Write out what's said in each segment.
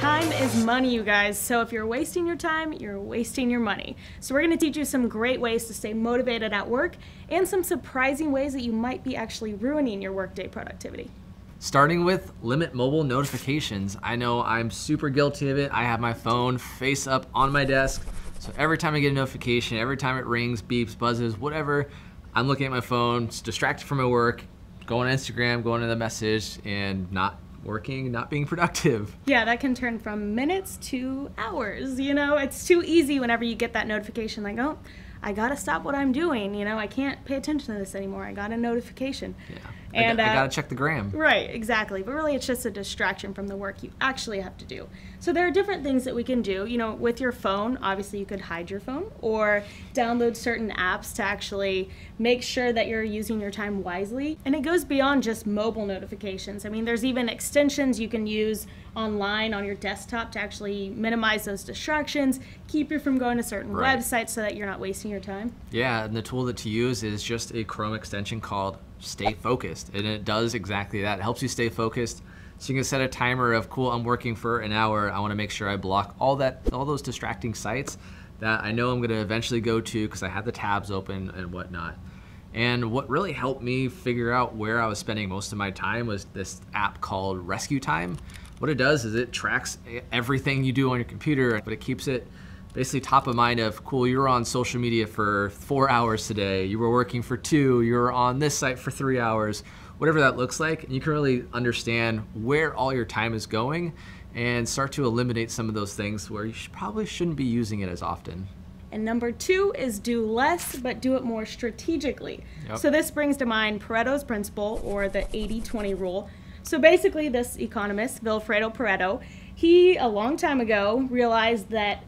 Time is money, you guys. So if you're wasting your time, you're wasting your money. So we're going to teach you some great ways to stay motivated at work and some surprising ways that you might be actually ruining your workday productivity. Starting with limit mobile notifications. I know I'm super guilty of it. I have my phone face up on my desk. So every time I get a notification, every time it rings, beeps, buzzes, whatever, I'm looking at my phone, distracted from my work, going on Instagram, going to the message, and not working, not being productive. Yeah, that can turn from minutes to hours. You know, it's too easy whenever you get that notification like, oh, I gotta stop what I'm doing. You know, I can't pay attention to this anymore. I got a notification. Yeah, And I gotta check the gram. Right, exactly. But really, it's just a distraction from the work you actually have to do. So there are different things that we can do. You know, with your phone, obviously you could hide your phone or download certain apps to actually make sure that you're using your time wisely. And it goes beyond just mobile notifications. I mean, there's even extensions you can use online on your desktop to actually minimize those distractions, keep you from going to certain websites so that you're not wasting your time. Yeah, and the tool that to use is just a Chrome extension called Stay Focused, and it does exactly that. It helps you stay focused. So you can set a timer of, cool, I'm working for an hour. I want to make sure I block all those distracting sites that I know I'm going to eventually go to because I have the tabs open and whatnot. And what really helped me figure out where I was spending most of my time was this app called Rescue Time. What it does is it tracks everything you do on your computer, but it keeps it basically top of mind of, cool, you were on social media for 4 hours today, you were working for 2, you were on this site for 3 hours, whatever that looks like. And you can really understand where all your time is going and start to eliminate some of those things where you probably shouldn't be using it as often. And number 2 is do less, but do it more strategically. Yep. So this brings to mind Pareto's principle, or the 80-20 rule. So basically, this economist, Vilfredo Pareto, he, a long time ago, realized that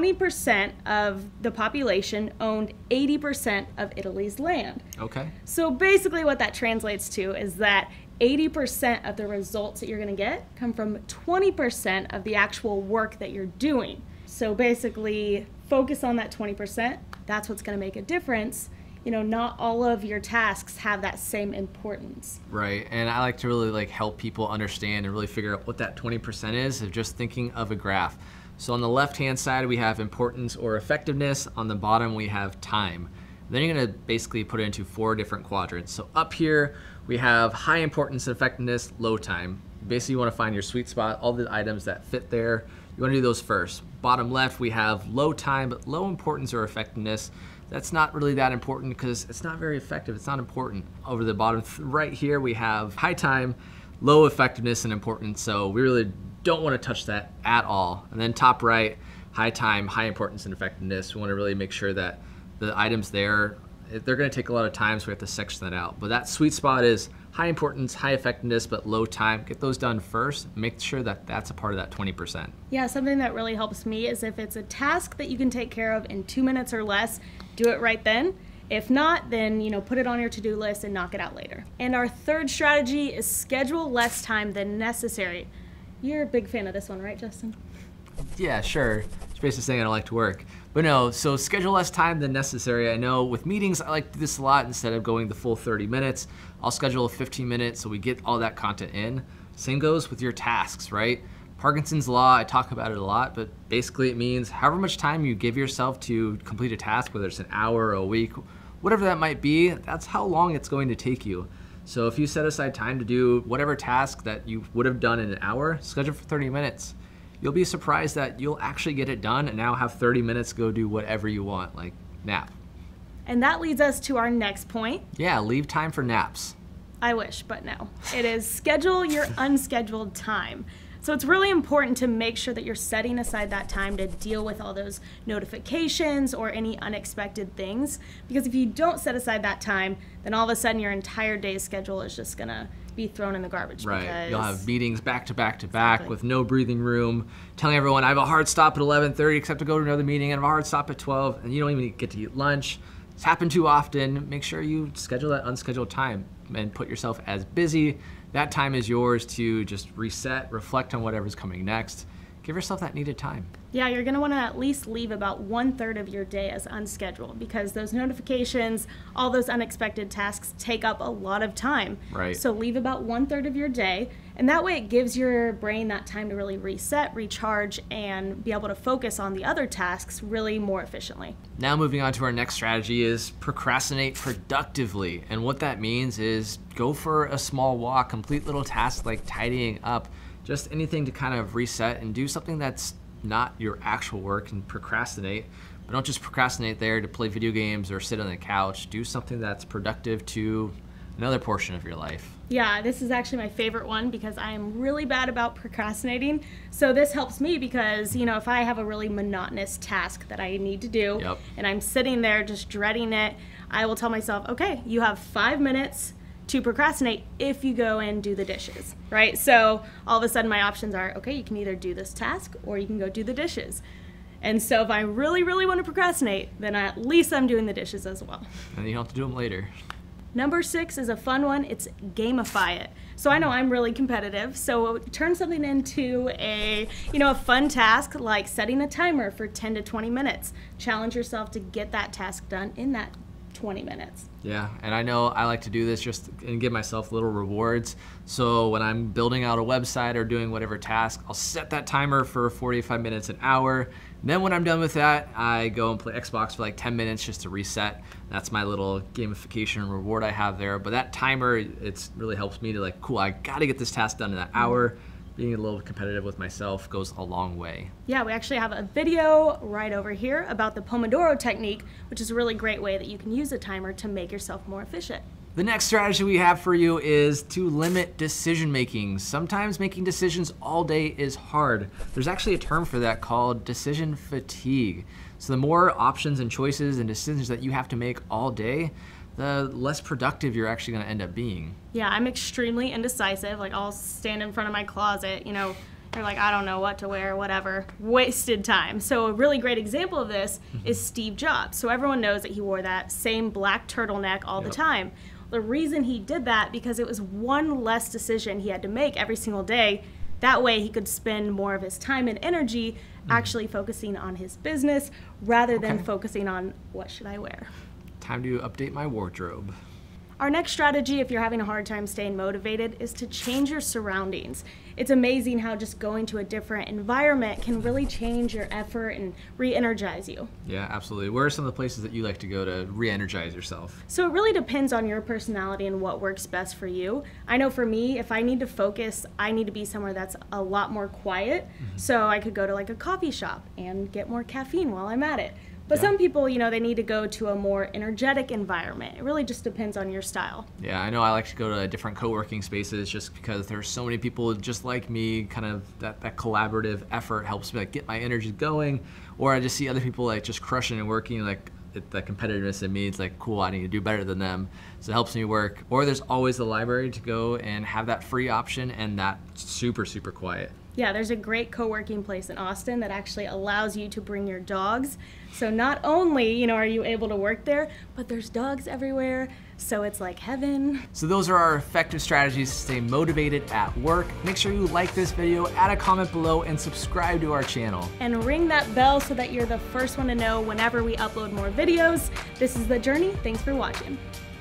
20% of the population owned 80% of Italy's land. Okay. So basically what that translates to is that 80% of the results that you're going to get come from 20% of the actual work that you're doing. So basically, focus on that 20%. That's what's going to make a difference. You know, not all of your tasks have that same importance. Right, and I like to really help people understand and really figure out what that 20% is of just thinking of a graph. So on the left-hand side, we have importance or effectiveness. On the bottom, we have time. Then you're gonna basically put it into 4 different quadrants. So up here, we have high importance and effectiveness, low time. Basically, you wanna find your sweet spot, all the items that fit there. You wanna do those first. Bottom left, we have low time, but low importance or effectiveness. That's not really that important because it's not very effective, it's not important. Over the bottom right here, we have high time, low effectiveness and importance. So we really don't want to touch that at all. And then top right, high time, high importance and effectiveness. We want to really make sure that the items there, they're going to take a lot of time, so we have to section that out. But that sweet spot is high importance, high effectiveness, but low time. Get those done first. Make sure that that's a part of that 20%. Yeah, something that really helps me is if it's a task that you can take care of in 2 minutes or less, do it right then. If not, then put it on your to-do list and knock it out later. And our third strategy is schedule less time than necessary. You're a big fan of this one, right, Justin? Yeah, sure. It's basically saying I don't like to work. But no, so schedule less time than necessary. I know with meetings, I like to do this a lot. Instead of going the full 30 minutes, I'll schedule a 15 minutes so we get all that content in. Same goes with your tasks, right? Parkinson's law, I talk about it a lot, but basically it means however much time you give yourself to complete a task, whether it's an hour or a week, whatever that might be, that's how long it's going to take you. So if you set aside time to do whatever task that you would have done in an hour, schedule for 30 minutes. You'll be surprised that you'll actually get it done and now have 30 minutes to go do whatever you want, like nap. And that leads us to our next point. Yeah, leave time for naps. I wish, but no. It is schedule your unscheduled time. So it's really important to make sure that you're setting aside that time to deal with all those notifications or any unexpected things. Because if you don't set aside that time, then all of a sudden your entire day's schedule is just gonna be thrown in the garbage. Right, you'll have meetings back to back to back with no breathing room, telling everyone I have a hard stop at 11:30 except to go to another meeting, and I have a hard stop at 12, and you don't even get to eat lunch. It's happened too often. Make sure you schedule that unscheduled time and put yourself as busy. That time is yours to just reset, reflect on whatever's coming next. Give yourself that needed time. Yeah, you're going to want to at least leave about 1/3 of your day as unscheduled because those notifications, all those unexpected tasks take up a lot of time. Right. So leave about 1/3 of your day, And that way it gives your brain that time to really reset, recharge, and be able to focus on the other tasks really more efficiently. Now moving on to our next strategy is procrastinate productively. And what that means is go for a small walk, complete little tasks like tidying up, just anything to kind of reset and do something that's not your actual work and procrastinate. But don't just procrastinate there to play video games or sit on the couch. Do something that's productive to another portion of your life. Yeah, this is actually my favorite one because I am really bad about procrastinating. So this helps me because, you know, if I have a really monotonous task that I need to do and I'm sitting there just dreading it, I will tell myself, okay, you have 5 minutes to procrastinate if you go and do the dishes, right? So all of a sudden my options are, okay, you can either do this task or you can go do the dishes. And so if I really, really want to procrastinate, then at least I'm doing the dishes as well. And you don't have to do them later. Number 6 is a fun one. It's gamify it. So I know I'm really competitive, so turn something into a fun task like setting a timer for 10 to 20 minutes. Challenge yourself to get that task done in that 20 minutes. Yeah, and I know I like to do this just and give myself little rewards. So when I'm building out a website or doing whatever task, I'll set that timer for 45 minutes, an hour. And then when I'm done with that, I go and play Xbox for like 10 minutes just to reset. That's my little gamification reward I have there. But that timer, it really helps me to like, cool, I gotta get this task done in an hour. Being a little competitive with myself goes a long way. Yeah, we actually have a video right over here about the Pomodoro technique, which is a really great way that you can use a timer to make yourself more efficient. The next strategy we have for you is to limit decision making. Sometimes making decisions all day is hard. There's actually a term for that called decision fatigue. So the more options and choices and decisions that you have to make all day, the less productive you're actually gonna end up being. Yeah, I'm extremely indecisive. Like I'll stand in front of my closet, you're like, I don't know what to wear, whatever. Wasted time. So a really great example of this is Steve Jobs. So everyone knows that he wore that same black turtleneck all the time. The reason he did that because it was one less decision he had to make every single day. That way he could spend more of his time and energy actually focusing on his business rather than focusing on what should I wear. Time to update my wardrobe. Our next strategy, if you're having a hard time staying motivated, is to change your surroundings. It's amazing how just going to a different environment can really change your effort and re-energize you. Yeah, absolutely. Where are some of the places that you like to go to re-energize yourself? So it really depends on your personality and what works best for you. I know for me, if I need to focus, I need to be somewhere that's a lot more quiet. So I could go to like a coffee shop and get more caffeine while I'm at it. But some people, they need to go to a more energetic environment. It really just depends on your style. Yeah, I know I like to go to different co-working spaces just because there's so many people just like me, kind of that collaborative effort helps me like get my energy going. Or I just see other people like just crushing and working, like the competitiveness in me, it's like, cool, I need to do better than them. So it helps me work. Or there's always the library to go and have that free option and that super, super quiet. Yeah, there's a great co-working place in Austin that actually allows you to bring your dogs. So not only, are you able to work there, but there's dogs everywhere. So it's like heaven. So those are our effective strategies to stay motivated at work. Make sure you like this video, add a comment below, and subscribe to our channel. And ring that bell so that you're the first one to know whenever we upload more videos. This is The Journey. Thanks for watching.